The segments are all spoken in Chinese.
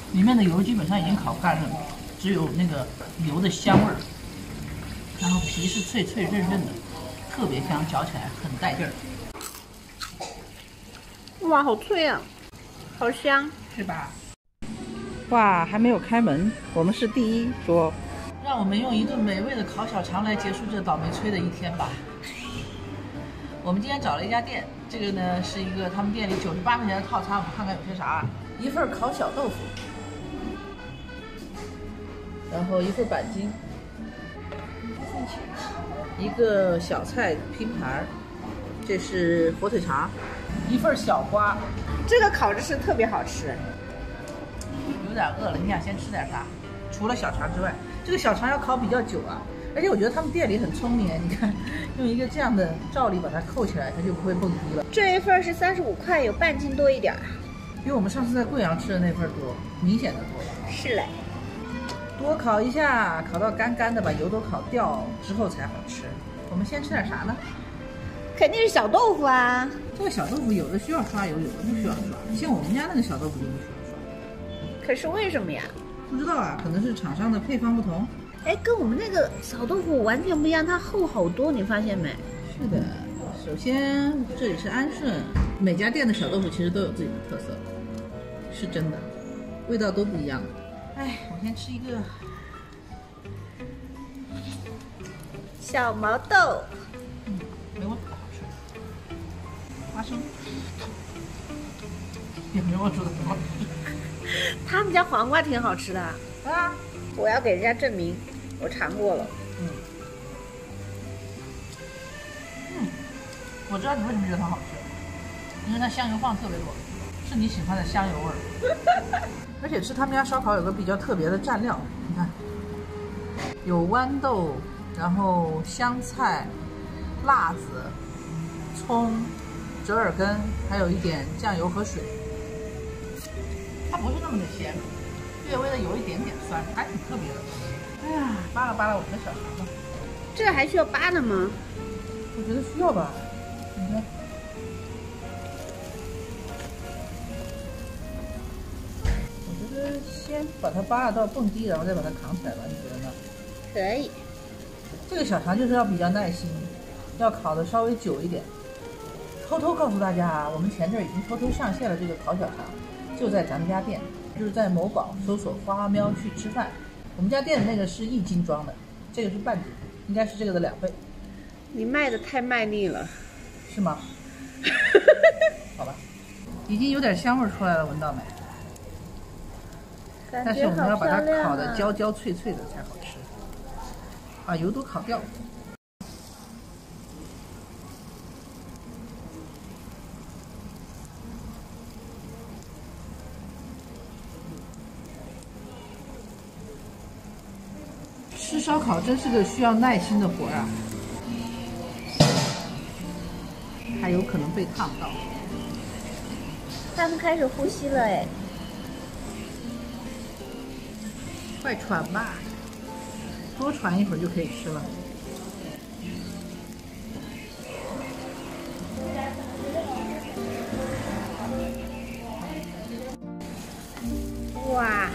里面的油基本上已经烤干了，只有那个油的香味儿。然后皮是脆脆韧韧的，特别香，嚼起来很带劲儿。 哇，好脆啊，好香， 是吧？哇，还没有开门，我们是第一桌。让我们用一顿美味的烤小肠来结束这倒霉催的一天吧。我们今天找了一家店，这个呢是一个他们店里98块钱的套餐，我们看看有些啥。一份烤小豆腐，然后一份板筋，一个小菜拼盘，这是火腿肠，一份小瓜。 这个烤着是特别好吃。 有点饿了，你想先吃点啥？除了小肠之外，这个小肠要烤比较久啊。而且我觉得他们店里很聪明哎，你看，用一个这样的罩力把它扣起来，它就不会蹦迪了。 这一份是35块，有半斤多一点， 比我们上次在贵阳吃的那份多，明显的多。 是嘞， 多烤一下，烤到干干的，把油都烤掉之后才好吃。我们先吃点啥呢？ 肯定是小豆腐啊。 这个小豆腐有的需要刷油，有的不需要刷。像我们家那个小豆腐就不需要刷。 可是为什么呀？ 不知道啊，可能是厂商的配方不同。 哎，跟我们那个小豆腐完全不一样，它厚好多，你发现没？ 是的，首先这里是安顺，每家店的小豆腐其实都有自己的特色，是真的，味道都不一样。哎，我先吃一个小毛豆， 没我煮的好吃，花生也没我煮的好吃。 他们家黄瓜挺好吃的啊， 我要给人家证明，我尝过了。 我知道你为什么觉得它好吃，因为它香油放特别多，是你喜欢的香油味儿。而且吃他们家烧烤有个比较特别的蘸料，你看，有豌豆，然后香菜、辣子、葱、折耳根，还有一点酱油和水。它不是那么的咸，略微的有一点点酸，还挺特别的。哎呀，扒拉扒拉我们的小肠吧。 这个还需要扒的吗？ 我觉得需要吧。你看，我觉得先把它扒拉到蹦迪，然后再把它扛起来吧，你觉得呢？ 可以。 这个小肠就是要比较耐心，要烤的稍微久一点。偷偷告诉大家啊，我们前阵已经偷偷上线了这个烤小肠，就在咱们家店，就是在某宝搜索“花喵去吃饭”。我们家店的那个是1斤装的，这个是半斤，应该是这个的2倍。 你卖的太卖力了， 是吗？好吧，已经有点香味出来了，闻到没？但是我们要把它烤的焦焦脆脆的才好吃，把油都烤掉。吃烧烤真是个需要耐心的活啊，还有可能被烫到。 他们开始呼吸了哎， 快喘吧，多喘一会儿就可以吃了。 哇，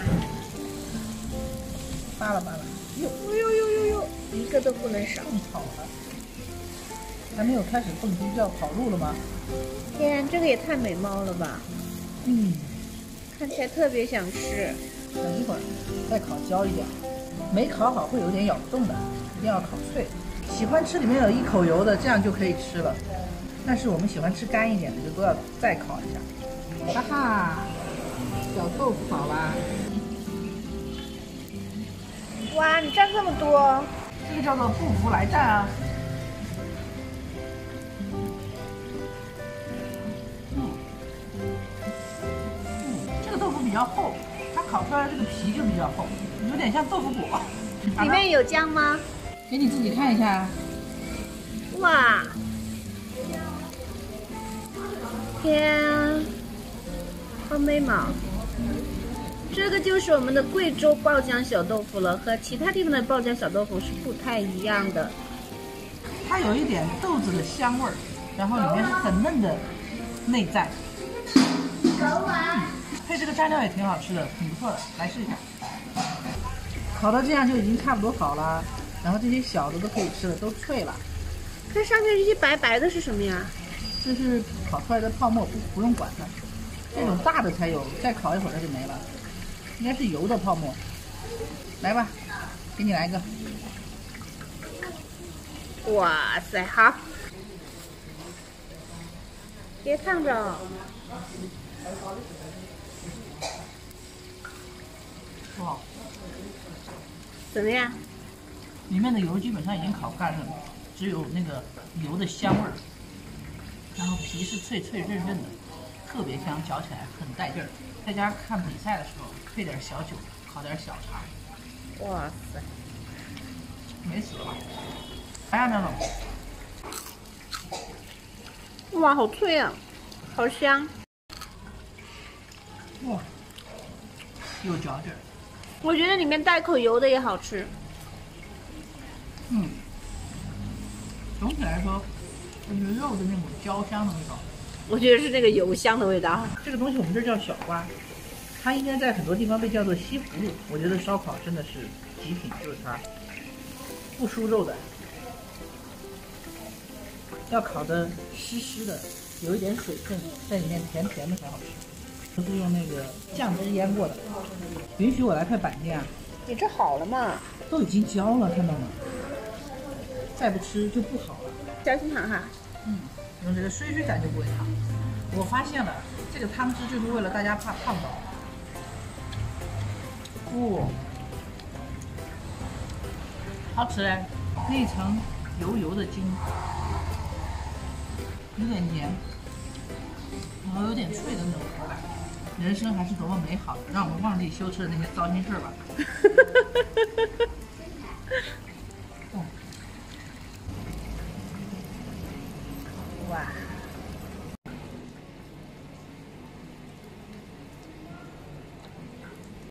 扒拉扒拉， 呦，一个都不能少。 更好了，还没有开始蹦迪就要跑路了吗？ 天，这个也太美貌了吧！看起来特别想吃。 等一会儿再烤焦一点，没烤好会有点咬不动的，一定要烤脆。喜欢吃里面有一口油的，这样就可以吃了。但是我们喜欢吃干一点的，就都要再烤一下。哈哈，小豆腐好啦！ 哇，你蘸这么多， 这个叫做不服来战啊！这个豆腐比较厚，它烤出来的这个皮就比较厚，有点像豆腐果。 里面有姜吗？ 给你自己看一下。 哇，天，好美嘛！这个就是我们的贵州爆浆小豆腐了，和其他地方的爆浆小豆腐是不太一样的。 它有一点豆子的香味儿，然后里面是很嫩的内在。配这个蘸料也挺好吃的，挺不错的，来试一下。烤到这样就已经差不多好了，然后这些小的都可以吃了，都脆了。 它上面这些白白的是什么呀？ 这是烤出来的泡沫，不用管它。这种大的才有，再烤一会儿它就没了。应该是油的泡沫。来吧，给你来一个。 哇塞，好，别烫着。 哇， 怎么样？ 里面的油基本上已经烤干了，只有那个油的香味儿。然后皮是脆脆韧韧的，特别香，嚼起来很带劲儿。在家看比赛的时候，配点小酒，烤点小肠。 哇塞， 没死吧？来呀，苗总。 哇，好脆啊，好香。 哇，有嚼劲儿。 我觉得里面带口油的也好吃。 嗯，总体来说，就是肉的那种焦香的味道。 我觉得是那个油香的味道。 这个东西我们这儿叫小瓜，它应该在很多地方被叫做西葫芦。我觉得烧烤真的是极品，就是它不输肉的，要烤的湿湿的，有一点水分在里面，甜甜的才好吃。都是用那个酱汁腌过的。允许我来块板栗啊！ 你这好了嘛？ 都已经焦了，看到吗？再不吃就不好了。 小心烫哈。 嗯，用这个水感就不会烫。我发现了，这个汤汁就是为了大家怕烫到。哦，好吃嘞！那一层油油的筋，有点黏，然后有点脆的那种口感。人生还是多么美好的，让我们忘记羞耻的那些糟心事儿吧。哇！